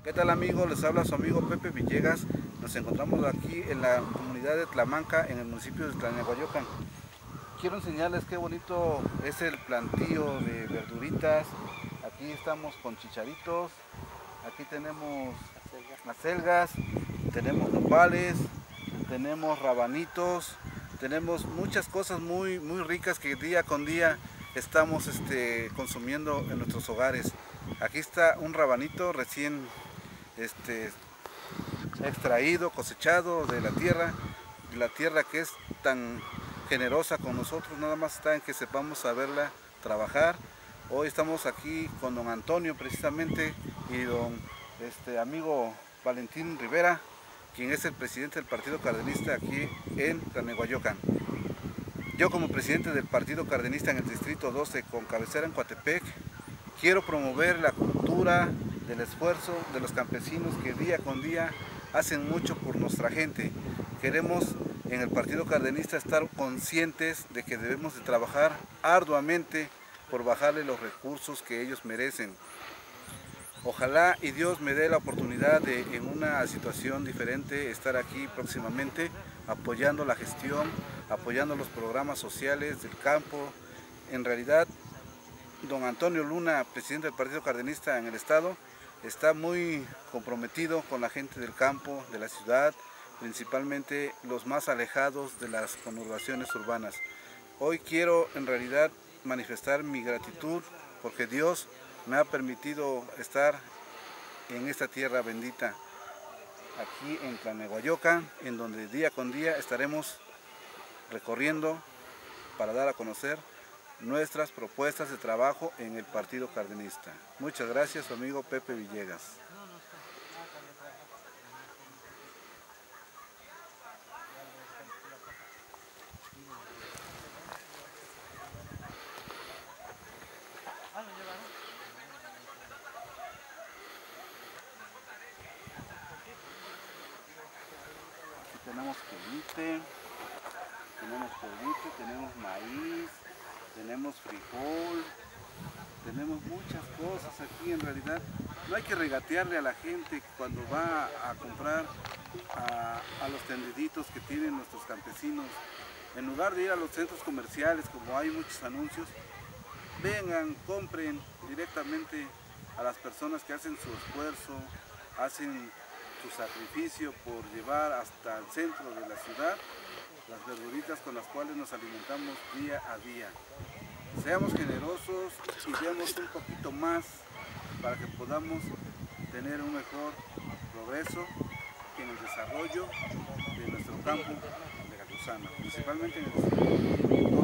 ¿Qué tal amigos? Les habla su amigo Pepe Villegas. Nos encontramos aquí en la comunidad de Tlamanca, en el municipio de Tlanehuayocan. Quiero enseñarles qué bonito es el plantío de verduritas. Aquí estamos con chicharitos, aquí tenemos acelgas, tenemos nopales, tenemos rabanitos, tenemos muchas cosas muy ricas que día con día estamos consumiendo en nuestros hogares. Aquí está un rabanito recién extraído, cosechado de la tierra que es tan generosa con nosotros, nada más está en que sepamos saberla trabajar. Hoy estamos aquí con don Antonio precisamente y don amigo Valentín Rivera, quien es el presidente del Partido Cardenista aquí en Tlanehuayocan. Yo como presidente del Partido Cardenista en el Distrito 12 con cabecera en Coatepec, quiero promover la cultura del esfuerzo de los campesinos que día con día hacen mucho por nuestra gente. Queremos en el Partido Cardenista estar conscientes de que debemos de trabajar arduamente por bajarle los recursos que ellos merecen. Ojalá y Dios me dé la oportunidad de, en una situación diferente, estar aquí próximamente apoyando la gestión, apoyando los programas sociales del campo. En realidad, don Antonio Luna, presidente del Partido Cardenista en el estado, está muy comprometido con la gente del campo, de la ciudad, principalmente los más alejados de las conurbaciones urbanas. Hoy quiero en realidad manifestar mi gratitud porque Dios me ha permitido estar en esta tierra bendita, aquí en Tlanehuayocan, en donde día con día estaremos recorriendo para dar a conocer nuestras propuestas de trabajo en el Partido Cardenista. Muchas gracias, su amigo Pepe Villegas. Aquí tenemos quelite, tenemos maíz, tenemos frijol, tenemos muchas cosas aquí en realidad. No hay que regatearle a la gente cuando va a comprar a los tendiditos que tienen nuestros campesinos. En lugar de ir a los centros comerciales, como hay muchos anuncios, vengan, compren directamente a las personas que hacen su esfuerzo, hacen su sacrificio por llevar hasta el centro de la ciudad las verduritas con las cuales nos alimentamos día a día. Seamos generosos y demos un poquito más para que podamos tener un mejor progreso en el desarrollo de nuestro campo veracruzano, principalmente en el distrito